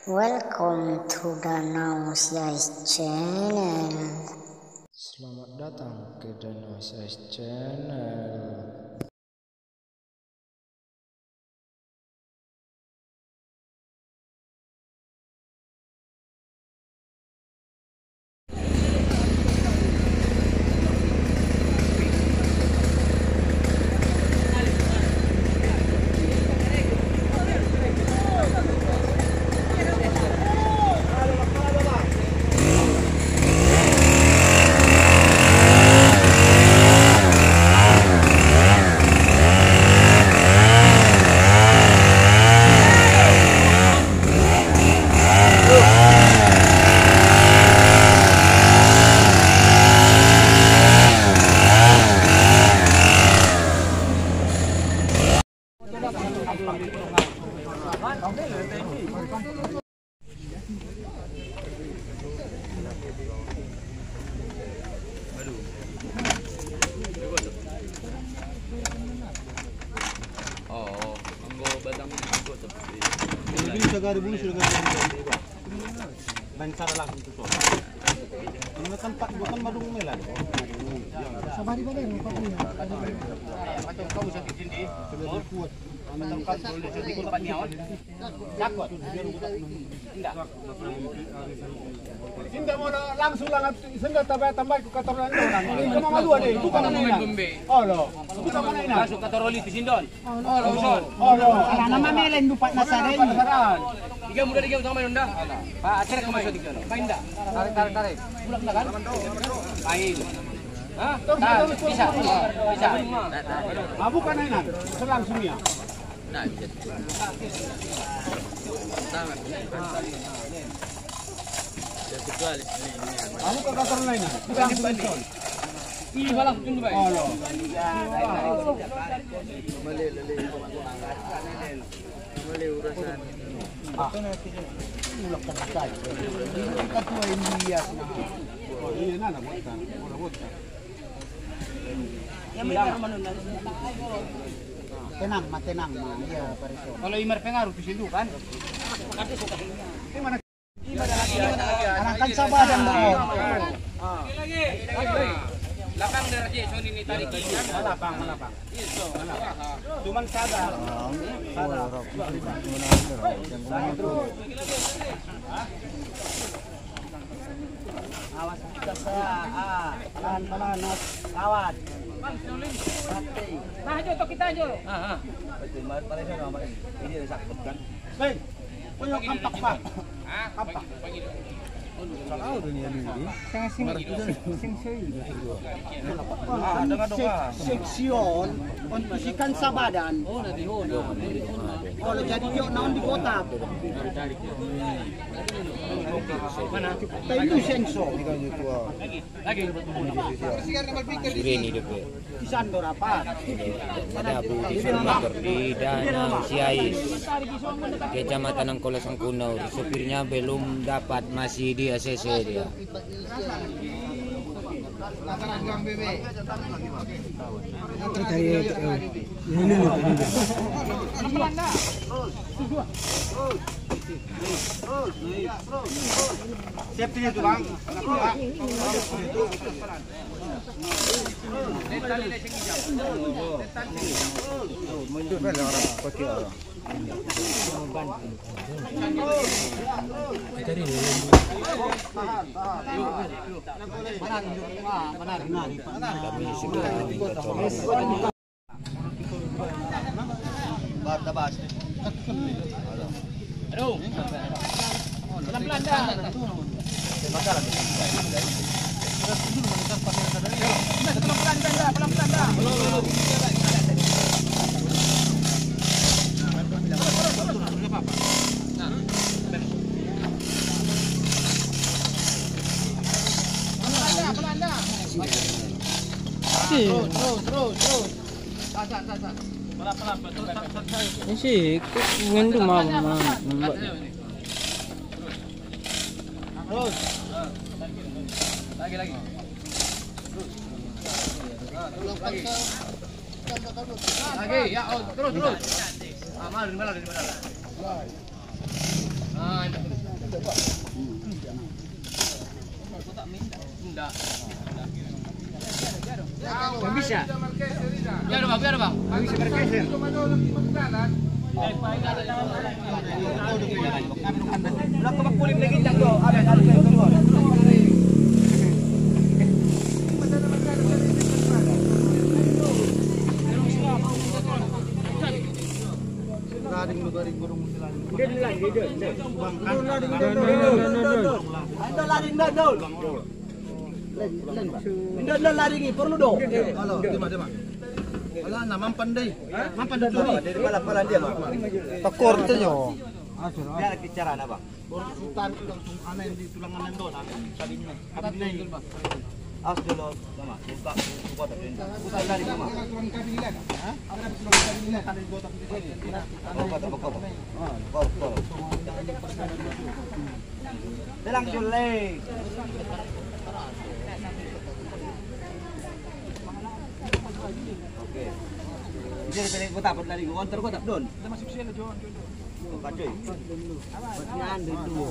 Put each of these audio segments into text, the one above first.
Welcome to Danau Size Channel. Selamat datang ke Danau Size Channel. Hindi mo na langsung lang senda tambay ko katorlan doon. Ito mga dua deh, itu kan na. Oh lo. Kita mana ina? Masuk katoroli di sindon. Oh lo. Ala nama melen lupa na sa rin. Tiga muda tiga sama Yunda. Pak acara kemana so tiga? Main dah. Tarik. Bulak dah kan? Main. Hah? Bisa. Abu kan ina. Langsung ya. Nah, Kamu ke katorlan ina. Langsung itu. Ih, balas tunggu baik. Oh lo. Boleh urusan. Ulak ka patay. Katua India. Oh, ini na buta. Buta. Tenang, matenang. Iya, pariso. Kalau Imar pengaruh di situ kan? Arangkan sabar dan doon. Lagi. Lapang dari Sony ini tarik kan? Malapang. Cuman sadar. Awas kita pelan-pelan, kawat. Nah, aja kita aja. Baik. Punya kampak pak. Kampak. Seksyon untuk ikan sabadan. Kalau jadi yuk naon di kota. Mana? Tayo senso. Lagi. Ini DP. Isan berapa? Ada Abu Disulmaker di Danau Siais, Kecamatan Angkola Sangkunau. Supirnya belum dapat, masih di ACC dia. Safety itu bang. Kami segera minta tolong. Aduh. Pelan-pelan dah. Pelan-pelan dah. Terus. Ini sih ngendu mama. Terus. Lagi. Lagi, ya, terus. Mana? Nggak bisa. Biar bang, biar bang. Nggak bisa bergeser. Udah kebakulin lagi jangan ada keluar. Dah laringi perlu dong. Halo, wala na mampan day. Mampan dulu. Dari pala dia, Bang. Takor nyo. Dia bicara na, Bang. Sultan langsung ana di tulangan doon, sabihin niya. As dulu, sama. Buka din. Buka lari sama. Tulang kabinet. Ha? Ada tulang kabinet ada di botak di sini. Buka. Kor. Dalang jule. Oke. Jadi tadi ko tapos lari ko counter ko tap doon. Masuk sila John. Kacoy. Ba't dito?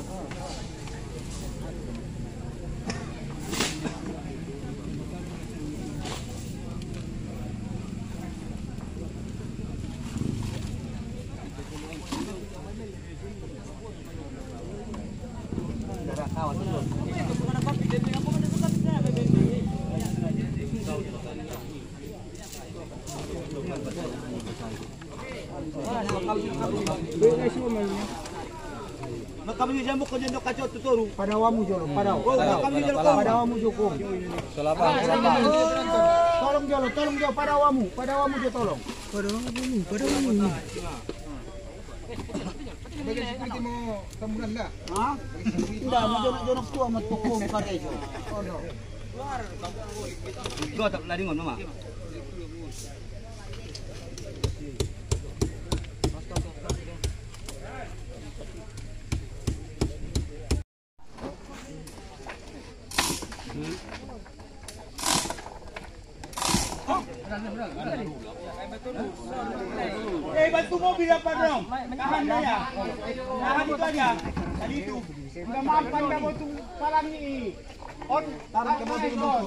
Kami jamu ko dyan kacho tuturo. Padawamu jolo, padaw. Kami jolo padawamu joko. Salapan. Tolong jolo padawamu jo tolong. Padawamu. Bagian security mo tambunan lah. Ha? Tidak, mo jolo ko amat pokong kada iso. Oh no. Go tak laringon mama. Bantu mobil apa dong? Tahan ya. Tahan itu aja. Tadi itu. Udah mampan dah mau tuh palang ni. On taruh ke mobil dulu.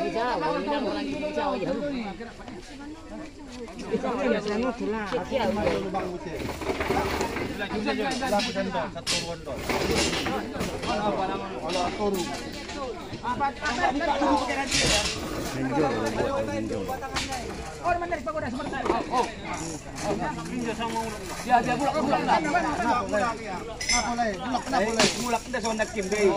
Mulak dah sama nak kim deh.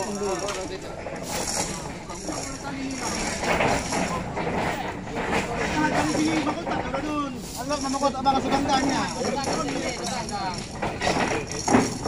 Allah memakot abang kesebangkannya.